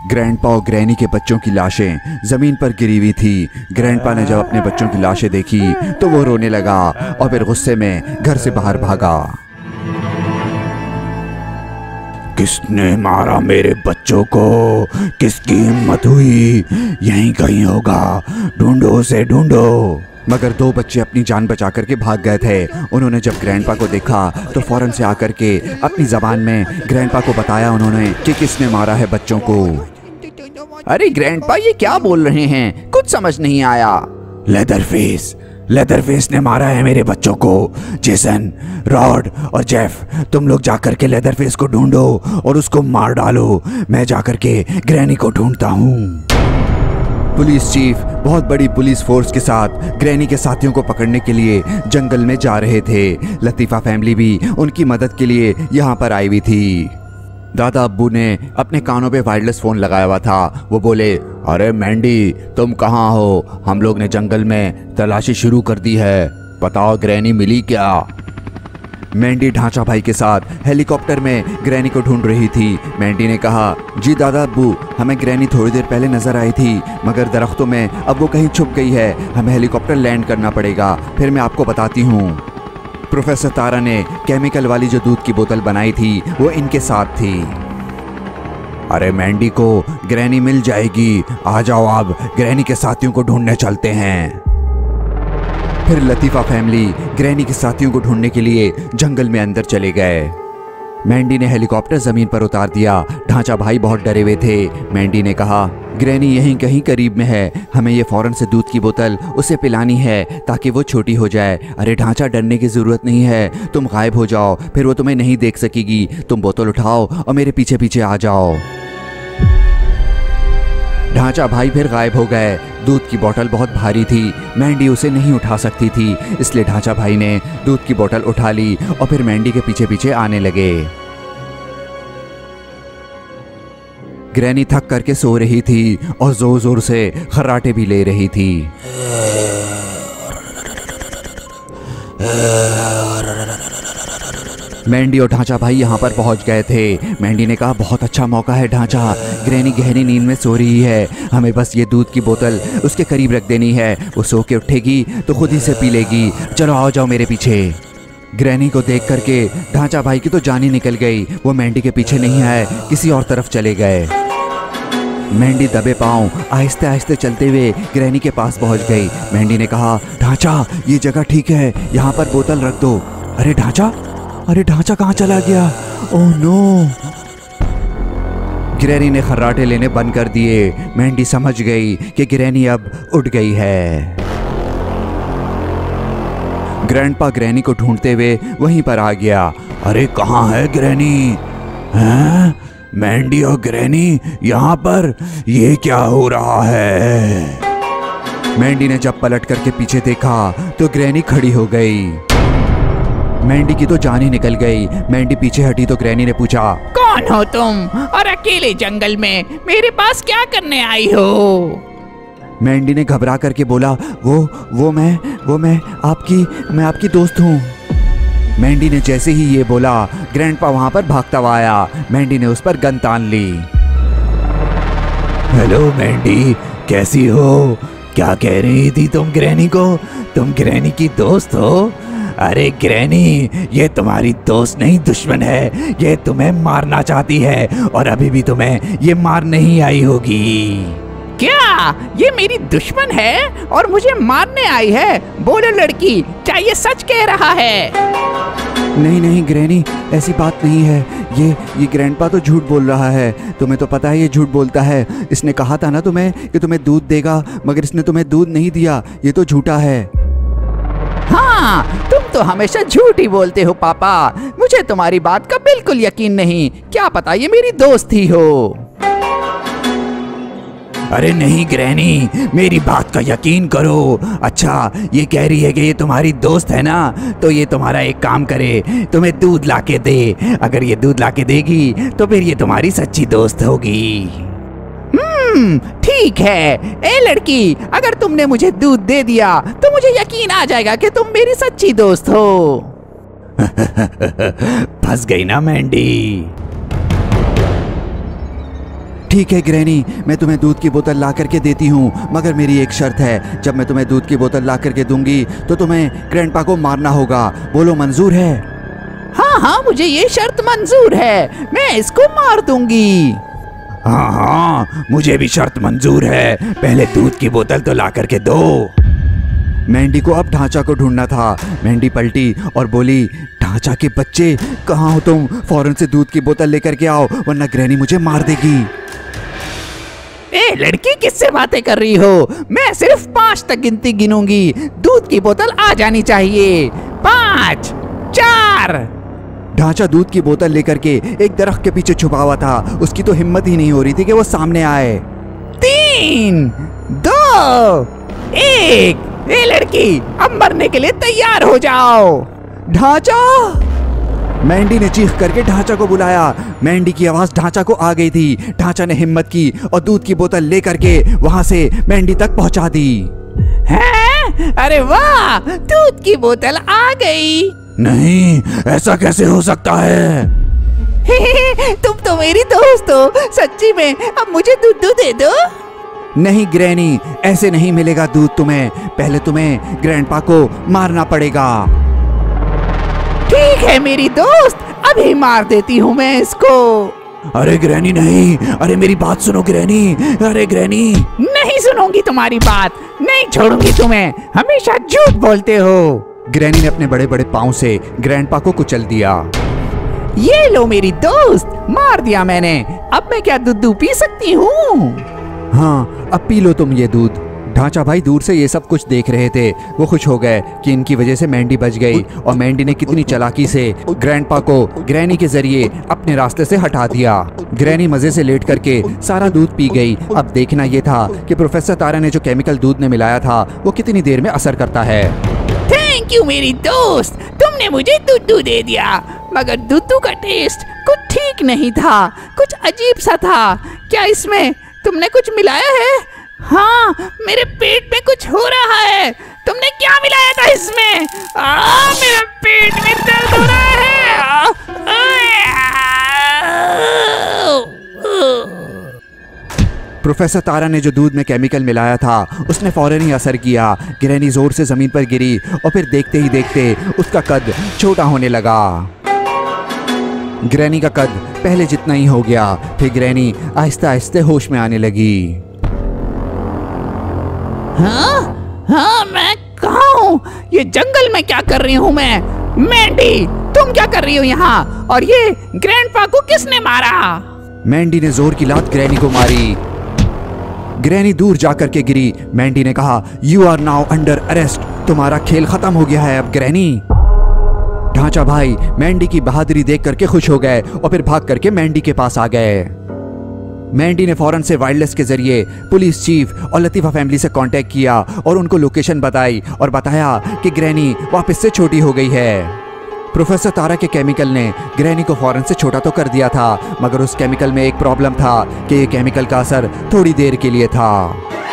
Grandpa और granny के बच्चों की लाशें जमीन पर गिरी हुई थी। ग्रैंडपा ने जब अपने बच्चों की लाशें देखी तो वो रोने लगा और फिर गुस्से में घर से बाहर भागा। किसने मारा मेरे बच्चों को? किसकी हिम्मत हुई? यहीं कहीं होगा, ढूंढो उसे, ढूंढो। मगर दो बच्चे अपनी जान बचा करके भाग गए थे। उन्होंने जब ग्रैंडपा को देखा तो फौरन से आकर के अपनी जबान में ग्रैंडपा को बताया उन्होंने कि किसने मारा है बच्चों को। अरे ग्रैंडपा, ये क्या बोल रहे हैं? कुछ समझ नहीं आया। लेदरफेस ने मारा है मेरे बच्चों को। जेसन, रॉड और जेफ, तुम लोग जाकर के लेदरफेस को ढूंढो और उसको मार डालो। मैं जाकर के ग्रैनी को ढूंढता हूँ। पुलिस चीफ बहुत बड़ी पुलिस फोर्स के साथ ग्रैनी के साथियों को पकड़ने के लिए जंगल में जा रहे थे। लतीफ़ा फैमिली भी उनकी मदद के लिए यहाँ पर आई हुई थी। दादा अब्बू ने अपने कानों पे वायरलेस फ़ोन लगाया हुआ था। वो बोले, अरे मैंडी, तुम कहाँ हो? हम लोग ने जंगल में तलाशी शुरू कर दी है, बताओ ग्रैनी मिली क्या? मैंडी ढांचा भाई के साथ हेलीकॉप्टर में ग्रैनी को ढूंढ रही थी। मैंडी ने कहा, जी दादा अब्बू, हमें ग्रैनी थोड़ी देर पहले नज़र आई थी, मगर दरख्तों में अब वो कहीं छुप गई है। हमें हेलीकॉप्टर लैंड करना पड़ेगा, फिर मैं आपको बताती हूँ। प्रोफेसर तारा ने केमिकल वाली जो दूध की बोतल बनाई थी वो इनके साथ थी। अरे मैंडी को ग्रैनी मिल जाएगी, आ जाओ अब ग्रैनी के साथियों को ढूंढने चलते हैं। फिर लतीफ़ा फैमिली ग्रैनी के साथियों को ढूंढने के लिए जंगल में अंदर चले गए। मैंडी ने हेलीकॉप्टर जमीन पर उतार दिया। ढांचा भाई बहुत डरे हुए थे। मैंडी ने कहा, ग्रैनी यहीं कहीं करीब में है, हमें ये फौरन से दूध की बोतल उसे पिलानी है ताकि वो छोटी हो जाए। अरे ढांचा, डरने की ज़रूरत नहीं है, तुम गायब हो जाओ, फिर वो तुम्हें नहीं देख सकेगी। तुम बोतल उठाओ और मेरे पीछे पीछे आ जाओ। ढांचा भाई फिर गायब हो गए। दूध की बोतल बहुत भारी थी, मैंडी उसे नहीं उठा सकती थी, इसलिए ढांचा भाई ने दूध की बोतल उठा ली और फिर मैंडी के पीछे पीछे आने लगे। ग्रैनी थक करके सो रही थी और जोर जोर से खर्राटे भी ले रही थी। मैंडी और ढांचा भाई यहाँ पर पहुँच गए थे। मैंडी ने कहा, बहुत अच्छा मौका है ढांचा, ग्रैनी गहरी नींद में सो रही है, हमें बस ये दूध की बोतल उसके करीब रख देनी है, वो सो के उठेगी तो खुद ही से पी लेगी। चलो आओ जाओ मेरे पीछे। ग्रैनी को देख करके ढांचा भाई की तो जान ही निकल गई। वो मैंडी के पीछे नहीं आए, किसी और तरफ चले गए। मैंडी दबे पांव आहिस्ते आहिस्ते चलते हुए ग्रैनी के पास पहुंच गई। मैंडी ने कहा, ढांचा, ये जगह ठीक है, यहाँ पर बोतल रख दो। अरे ढांचा कहाँ चला गया? Oh no! ग्रैनी ने खर्राटे लेने बंद कर दिए। मैंडी समझ गई कि ग्रैनी अब उठ गई है। ग्रैंडपा ग्रैनी को ढूंढते हुए वहीं पर आ गया। अरे कहाँ है ग्रैनी? हैं? मैंडी और ग्रैनी यहाँ पर? ये क्या हो रहा है? मैंडी ने जब पलट करके पीछे देखा तो ग्रैनी खड़ी हो गई। मैंडी की तो जान ही निकल गई। मैंडी पीछे हटी तो ग्रैनी ने पूछा, कौन हो तुम और अकेले जंगल में मेरे पास क्या करने आई हो? मैंडी ने घबरा करके बोला, वो मैं आपकी दोस्त हूँ। मैंडी ने जैसे ही ये बोला, ग्रैंडपा वहां पर भागता हुआ आया। मैंडी ने उस पर गन तान ली। हेलो मैंडी, कैसी हो? क्या कह रही थी तुम ग्रैनी को? तुम ग्रैनी की दोस्त हो? अरे ग्रैनी, ये तुम्हारी दोस्त नहीं, दुश्मन है। ये तुम्हें मारना चाहती है और अभी भी तुम्हें ये मार नहीं आई होगी। क्या ये मेरी दुश्मन है और मुझे मारने आई है? बोलो लड़की, क्या ये सच कह रहा है? नहीं ग्रैनी, ऐसी बात नहीं है। ये ग्रैंडपा तो झूठ बोल रहा है। तुम्हें तो पता है ये झूठ बोलता है। इसने कहा था ना तुम्हें कि तुम्हें दूध देगा, मगर इसने तुम्हें दूध नहीं दिया। ये तो झूठा है। हाँ, तुम तो हमेशा झूठ ही बोलते हो पापा। मुझे तुम्हारी बात का बिल्कुल यकीन नहीं। क्या पता ये मेरी दोस्त ही हो। अरे नहीं ग्रैनी, मेरी बात का यकीन करो। अच्छा, ये कह रही है कि ये तुम्हारी दोस्त है ना, तो ये तुम्हारा एक काम करे, तुम्हें दूध लाके दे। अगर ये दूध लाके देगी तो फिर ये तुम्हारी सच्ची दोस्त होगी। ठीक है। ए लड़की, अगर तुमने मुझे दूध दे दिया तो मुझे यकीन आ जाएगा कि तुम मेरी सच्ची दोस्त हो। फंस गई ना मैंडी। ठीक है ग्रैनी, मैं तुम्हें दूध की बोतल ला करके देती हूँ, मगर मेरी एक शर्त है। जब मैं तुम्हें दूध की बोतल ला करके दूंगी तो तुम्हें ग्रैंडपा को मारना होगा। बोलो मंजूर है? हाँ हाँ, मुझे ये शर्त मंजूर है, मैं इसको मार दूंगी। हाँ हाँ, मुझे भी शर्त मंजूर है, पहले दूध की बोतल तो ला करके दो। मैंडी को अब ढांचा को ढूंढना था। मैंडी पलटी और बोली, ढांचा के बच्चे कहाँ हो तुम? फौरन से दूध की बोतल लेकर के आओ, वरना ग्रैनी मुझे मार देगी। ए लड़की, किससे बातें कर रही हो? मैं सिर्फ 5 तक गिनती गिनूंगी, दूध की बोतल आ जानी चाहिए। 5, 4। ढांचा दूध की बोतल लेकर के एक दरख्त के पीछे छुपा हुआ था। उसकी तो हिम्मत ही नहीं हो रही थी कि वो सामने आए। 3, 2, 1। ए लड़की, अब मरने के लिए तैयार हो जाओ। ढांचा! मैंडी ने चीख करके ढांचा को बुलाया। मैंडी की आवाज ढांचा को आ गई थी। ढांचा ने हिम्मत की और दूध की बोतल लेकर के वहां से मैंडी तक पहुंचा दी। हैं? अरे वाह, दूध की बोतल आ गई। नहीं, ऐसा कैसे हो सकता है? तुम तो मेरी दोस्त हो, सच्ची में। अब मुझे दूध दे दो। नहीं ग्रैनी, ऐसे नहीं मिलेगा दूध तुम्हें। पहले तुम्हें ग्रैंडपा को मारना पड़ेगा। ठीक है मेरी दोस्त, अभी मार देती हूँ मैं इसको। अरे ग्रैनी नहीं, अरे मेरी बात सुनो ग्रैनी, अरे ग्रैनी। नहीं सुनूंगी तुम्हारी बात, नहीं छोड़ूंगी तुम्हें, हमेशा झूठ बोलते हो। ग्रैनी ने अपने बड़े बड़े पाँव से ग्रैंडपा को कुचल दिया। ये लो मेरी दोस्त, मार दिया मैंने। अब मैं क्या दूध पी सकती हूँ? हाँ, अब पी लो तुम ये दूध। ढांचा भाई दूर से ये सब कुछ देख रहे थे। वो खुश हो गए कि इनकी वजह से मैंडी बच गई, और मैंडी ने कितनी चालाकी से ग्रैंडपा को ग्रैनी के जरिए अपने रास्ते से हटा दिया। ग्रैनी मजे से लेट करके सारा दूध पी गई। अब देखना ये था कि प्रोफेसर तारा ने जो केमिकल दूध में मिलाया था वो कितनी देर में असर करता है। थैंक यू मेरी दोस्त, तुमने मुझे दूध दे दिया, मगर दूध का टेस्ट कुछ ठीक नहीं था, कुछ अजीब सा था। क्या इसमें तुमने कुछ मिलाया है? हाँ, मेरे पेट में कुछ हो रहा है। तुमने क्या मिलाया था इसमें? मेरे पेट में दर्द हो रहा है। प्रोफेसर तारा ने जो दूध में केमिकल मिलाया था उसने फौरन ही असर किया। ग्रैनी जोर से जमीन पर गिरी और फिर देखते ही देखते उसका कद छोटा होने लगा। ग्रैनी का कद पहले जितना ही हो गया। फिर ग्रैनी आहिस्ते आहिस्ते होश में आने लगी। हाँ, मैं कहाँ हूँ? ये जंगल में क्या कर रही हूँ मैं? मैंडी, तुम क्या कर रही हो यहाँ? और ये ग्रैंडपा को किसने मारा? मैंडी ने जोर की लात ग्रैनी को मारी। ग्रैनी दूर जाकर के गिरी। मैंडी ने कहा, you are now under arrest. तुम्हारा खेल खत्म हो गया है अब ग्रैनी। ढांचा भाई मैंडी की बहादुरी देख करके खुश हो गए और फिर भाग करके मैंडी के पास आ गए। मैंडी ने फौरन से वायरलेस के जरिए पुलिस चीफ और लतीफा फैमिली से कांटेक्ट किया और उनको लोकेशन बताई और बताया कि ग्रैनी वापस से छोटी हो गई है। प्रोफेसर तारा के केमिकल ने ग्रैनी को फौरन से छोटा तो कर दिया था, मगर उस केमिकल में एक प्रॉब्लम था कि ये केमिकल का असर थोड़ी देर के लिए था।